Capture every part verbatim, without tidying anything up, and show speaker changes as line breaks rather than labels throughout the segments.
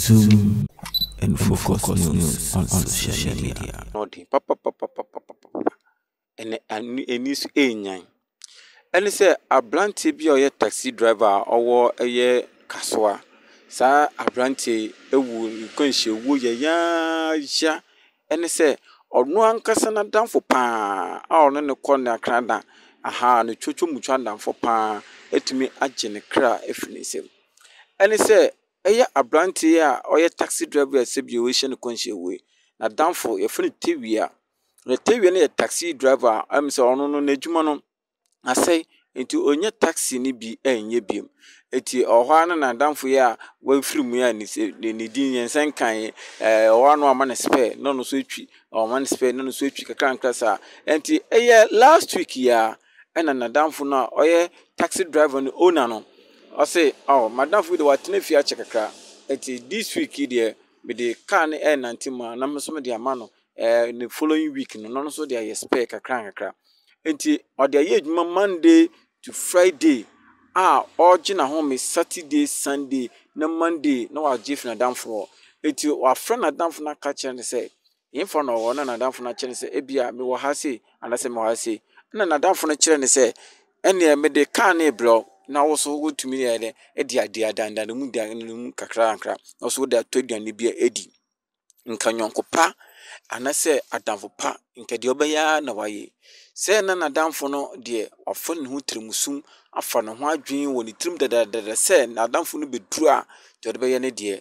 Zoom and focus news on social media.
Nodi papa papa papa papa ene eni su enyan ene se abrante bi oye taxi driver owo eye Kasoa sa abrante ewu nkonhye wu ye ya ya ene se onu ankasa na danfo pa a onu ne kɔ na krada aha ne twotwo mutwa danfo pa etumi agye ne kra efinisem ene se eye abrante a oye taxi driver se bi o hye ne konhye wu na danfo ye fune tewia na tewia ne taxi driver am se onu no na dwuma no asai enti onye taxi ni bi enye biem eti ohwa na na danfo ya wa firimu ya ni se ni din yensen kan eh ohwa no ama na spare no no so etwi o man spare no no so etwi kakra nkra sa enti eye last week ya ena na danfo no oye taxi driver no owner no o say oh madamfo de watena fi a chekakra eti this week there be the car na e nantima na mso me de ama no eh the following week no no so de spare kakra kakra enti o de ye adwuma Monday to Friday ah origin na home Saturday Sunday na Monday na wa jif na danfo enti wa friend na danfo na ka chere ne say info no wo na na danfo na chere say ebia me wo ha say anase me wo ha say na na danfo na chere ne say ene me de car na ebro na wo so wotumi ye de e dia dia danda no mu dia no mu kakra kakra na so da to dia ne bia edi nkanyonko pa anase adamfo pa nkede obeya na waye se na na damfo no de ofo ne ho trimusum afa ne ho adwen woni trim dadadada se na damfo no beduru a de obeya ne de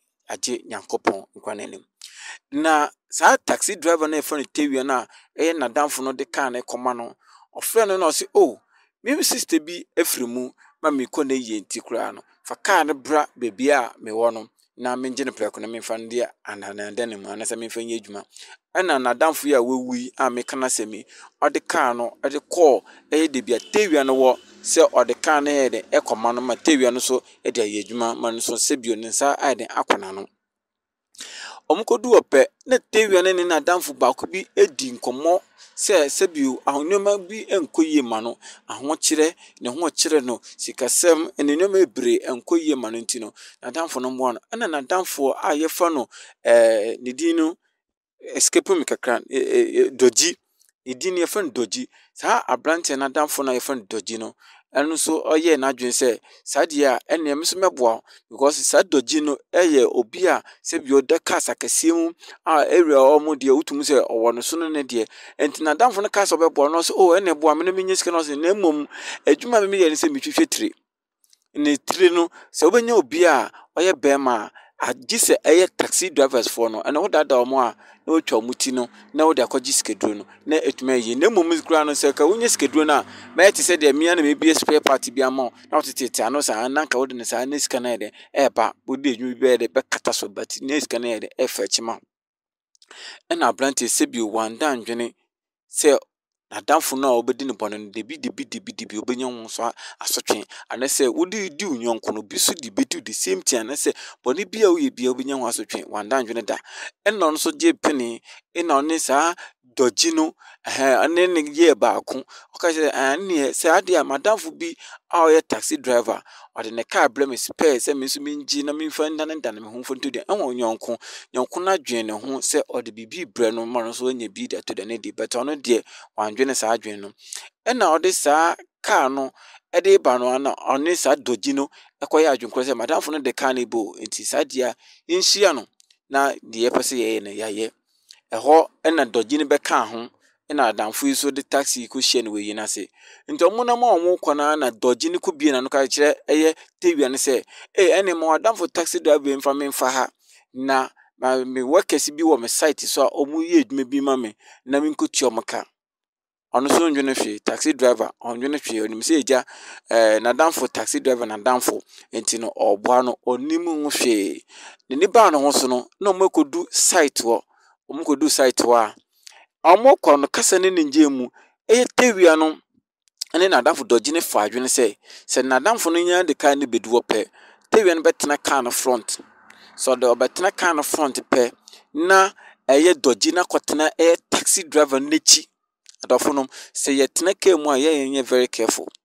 age nyankopon nkwanenim na sa taxi driver na efo ne tewia na e na damfo no de kan ne koma no ofre no no se oh me sister bi efrimu ma me ko na ye ntikura no fa car ne bra bebia me wo no na menje ne preko na me fa ndi ananande ne mu anasa me fa nye adwuma ana na damfo ya wewui a me kana semi ode car no ode call e de bia tewia no wo se ode car na ye de ekoma no ma tewia no so e de ye adwuma ma no so sebio ne sa a de akona no omkodu ope na tewia ne na damfo ba ko bi edi nkomo se sebio ahonoma bi enkoyie ma no aho kire ne ho kire no sikasem enenoma ebre enkoyie ma no ntino na damfo no mo no ana na damfo a ye fa no eh ne din no escape me kakra doji ne din ye fa no doji sa abrante na damfo na ye fa no doji no enu so oye na adwen se sadia ene me so meboa because sa doji no eye obi a sebio de kasa kasiem a area omo de utum se owo no so no ne de enti na damfo no kasa obeboa no so oh ene boa me no menye sika no so na mom adwuma me me ye ne se metwetwe tire ne tire no se obenya obi a oye bema agise eye taxi drivers for no ene woda da omo a na otwa muti no na woda kwaji skedro no na etuma yi na mom zikura no se ka wonye skedro na ma yete se de mia na me bi spare part bi ama na wotete ano sa nanka wode ne sa na sika na de e ba wode edwuma bi de be kata so but na sika na de e fa chima ena abrante se bi wanda ndwene se na damfo no a obedi ne bono de bi de bi de bi de bi obenya ho so asotwe anase wodi di unyonko no bi so di betu the same thing anase boni bi a wo bi obenya ho asotwe wanda ndwene da ena no so je pene ena one sa doji no eh ane ne ye baako oka se ane se ade a madamfo bi a oye taxi driver ode ne car blame spare se me so minji na me fa ndan ndan me ho fonto de enwo nyonko nyonko na dwen ne ho se ode bibi bre no ma no so anya bi da to de ne di but ono de wandwene sa adwen no ena ode sa car no ede ba no na one sa doji no ekoye adwen kro se madamfo no de car ne bo enti sa dia inhia no na de ye pese ye ne yaye eho ena doji ne be ka ho ena adamfo iso de taxi ko hye ne we na se nti omo na ma omo kona na doji ne ko bie na no ka kire eye tewia ne se eh ene mo adamfo taxi driver mfa me mfa ha na me workers bi wo me site so a omo ye edwuma bi ma me na me nkotu omo ka ono so ndwene hwe taxi driver ondwene hwe onim se eja eh na adamfo taxi driver na adamfo enti no oboa no onim ho hwe ne ni ba no ho so no na omo kodu site wo omo kodu site wa omo kono kasa ne nje mu eye tewia no ene na adamfo doji ne fa adwene se se na adamfo no nya de car ne bedu ope tewia no betena car no front so de obetena car no front pe na eye doji na kotena eye taxi driver nechi adafo no se ye tena car mu a ye ye very careful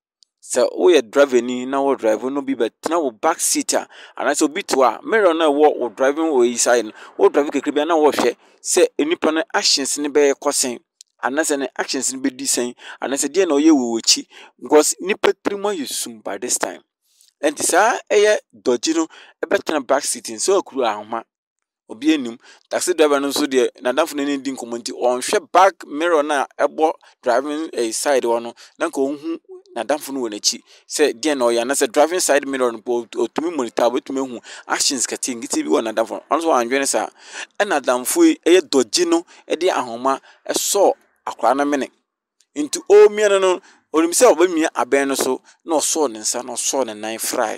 So we driver ni na wo drive no bi bet na wo back seater and so bit wa mirror na wo driving we side wo drive kekre bia na wo hwe se enipa no actions ni be kosen anase ne actions ni be di sen anase de na oye wo chi because nipa primo yusum by this time and sa eye doji no e betena back seating so akuru ahoma obi enim taxi driver no so de na danfo ne ndi nkomonti on hwe back mirror na ebo driving a side wono na nka ohun na danfo no wona chi se de na oya na se driving side mirror no otumi monitor otumi hu actions kati ngiti bi wona danfo on so anwene sa e na danfo eye doji no e de ahoma e so akra na mene into o miano no olimse obamia aben no so na so ne nsa na so ne nan fry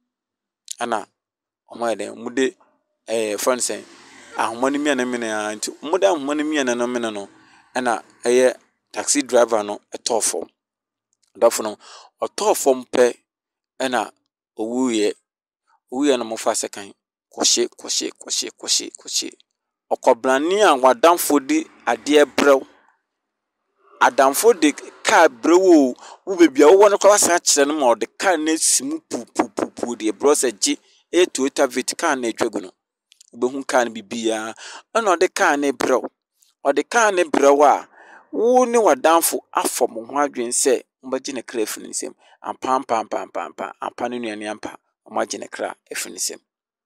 ana omaide mude eh friend say ahoma ne miana mene anti mude ahoma ne miana no mene no ana eye taxi driver no etofo dafo no otofo mpe ana owuye owuye no mo fa sekan kwoshe kwoshe kwoshe kwoshe kwoshe okoblani a wadamfo di ade brew adamfo de car brew wo bebia wo no kwa sa kire no ma de car na simu pu pu pu pu de brose gi e Toyota Vit car na etwagu no obehu car na bibia ana de car na brew o de car na brew a wo ni wadamfo afom ho adwen se mbagi na kra afinisem ampa ampa ampa ampa ampa ne nuane ampa mbagi na kra afinisem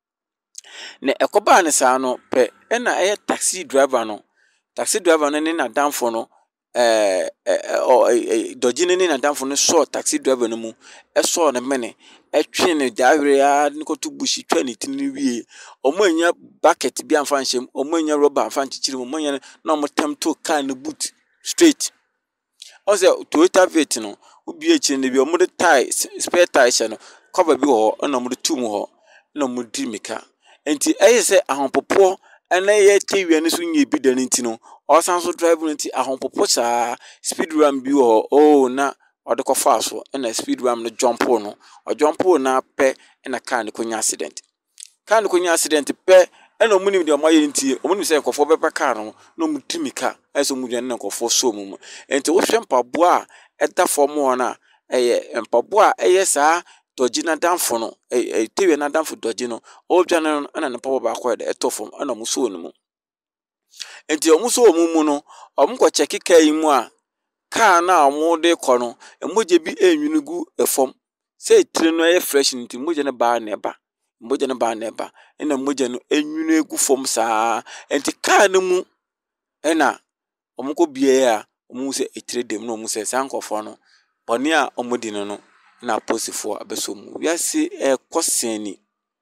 ne ekoba ne sa no pe na e taxi driver no taxi driver no ni na damfo no eh eh doji ni na damfo no so taxi driver no mu e so na mene e twe ne dawre ya ni ko to bushi twa ne tin wie omo anya bucket bi amfa nshem omo anya rubber amfa nchichiri omo anya na omo tem to car no boot straight also Toyota Vit no ubi echi ne bi omo de tie spare tire no cover bi ho na omo de tum ho na omo di meka enti eye se ahonpopo ena ye tewie ne so nye bi da nti no osan so drive nti ahonpopo cha speed ram bi ho oh na ode ko fa so na speed ram no jump no o jump na pe na car ne konya accident car ne konya accident pe ena omunim de omaye nti omunim se nkofo be pe car no no mutimika eso mudwan na nkofo so mu enti wo hwe mpabo a eda form ona eye mpabo a eye saa doji na danfo no eh tewe na danfo doji no o twa no na ne papa ba kwa de etofom ana muso no mu enti omuso omu mu no omko cheki kai mu a car na omu de kɔ no emoje bi enwunugu efom se tire no e fresh nti moje ne ba na eba moje ne ba na eba ena moje no enwunu egu fom saa enti car no mu ena omko bie a omu se etire dem no omu se sankofo no boni a omudi no no na posifo abesom wiase e koseni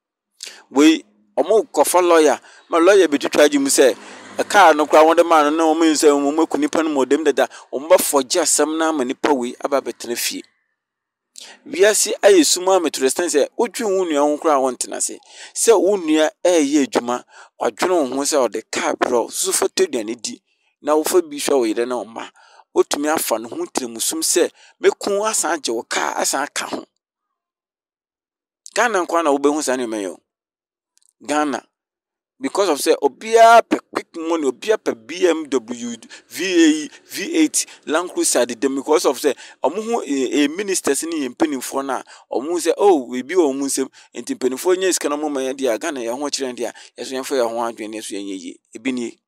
we omo kofa lawyer ma lawyer be twitwa gi mu se e car no kwa wonde man no omo nse omo kunipa no modem dada omo ba foje asem na ma nipa we aba betena fie wiase ayesuma metrostan se odwi wunua ho kra wontena se se wunua eye adwuma odwene ho se ode car bro so foto duane di na wo fa bi hwa wo yire na oma otumi afa no ho tiremusum se mekun asan age wo car asan aka ho Ghana kwa na wo be hu sa ne meyo Ghana because of say obia per quick money obia per B M W V eight Land Cruiser dem because of say omo a ministers ni mpanimfo na omo say oh we bi omo nsem enti mpanimfo nya iska na mo ma dia Ghana ya ho kire dia yeso yemfa ya ho adwene yeso yenye ebi ni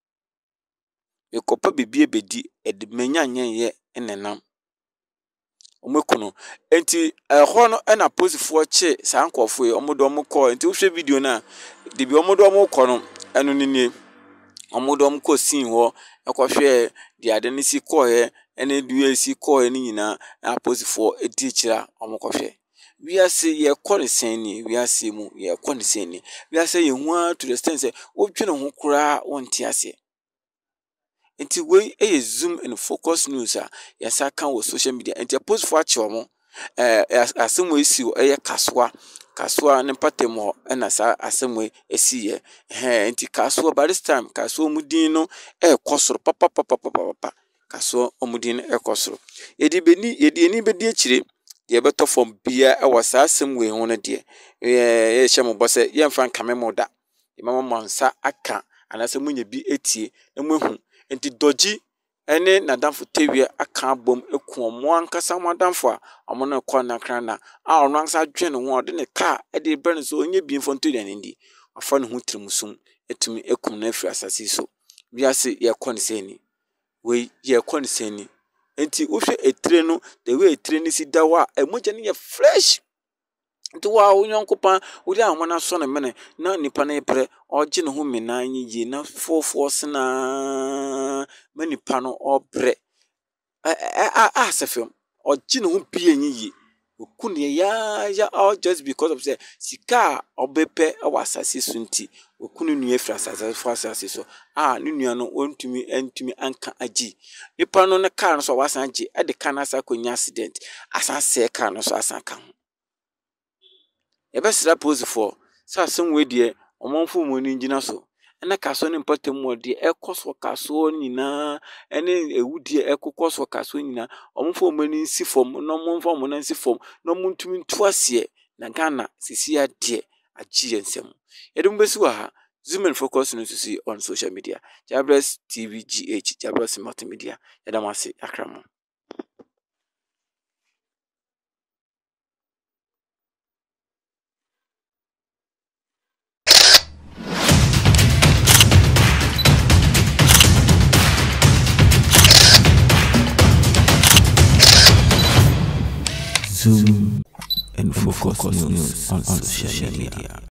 ekopa bibie bedi edmenya nyenye enenam omokuno enti ehọ no na posifo che sankofo e omodo omko enti wo hwe video na de bi omodo omko no eno nini omodo omko sin ho ekohwe de ade ne si kohe ene duwe si kohe ni nyina na posifo edi kira omokohwe wiase ye konsen ni wiase mu ye konsen ni wiase ye hu to the extent say odwene ho kura wonte ase enti we eye zoom and focus news a yasa kan wo social media enti post for achi omo eh asemo esi eye Kasoa Kasoa ne patemo na sa asemo esi ye eh enti Kasoa by this time Kasoa mudin no e kosoro papa papa papa Kasoa omudin e kosoro yedi beni yedi eni bedi akire ye beto from bia e wasa asemo we ho no de eh ye hyemo bose ye mfa nkame moda ye mama mansa aka anase munye bi etie emuhu enti doji ene nadamfo tewie aka abom eku omo ankasa mo adamfo a omo no kɔ na kra na a ono ansa dwe ne ho ɔde ne car e de bre ne so onye bi mfo nto ne ndi afa ne ho trimusum etumi ekum na afiri asase so wiase ye kɔ ne seni we ye kɔ ne seni enti wo hwɛ etire no the way etire ni si dawa emogya ne ye fresh nti wa onyankopan wo de ahoma na so ne mene na nipa na yepre ogye ne ho menan yiye na fofo sena ma nipa no obre a a sefem ogye ne ho pie yiye okun ye ya ya all just because of say sika obepe e wasase so nti okun nua afiri asase fo asase so a ne nua no ontumi entumi anka agi nipa no ne car no so wasan agi e de kan asa konya accident asan se car no so asan ka ho ebesra pose for sa asem we de omonfo mo ni ngina so ena Kasoa ne mpatam mo de ekoso Kasoa nyina ene ewudi ekokoso Kasoa nyina omonfo mo ni sifom no omonfo mo na sifom no muntumi ntuase na Ghana sisia de agi ensem edum besi wa ha zoom and focus news to see on social media Jabres T V G H Jabres multimedia yadamase akramo
Zoom and focus news on social media.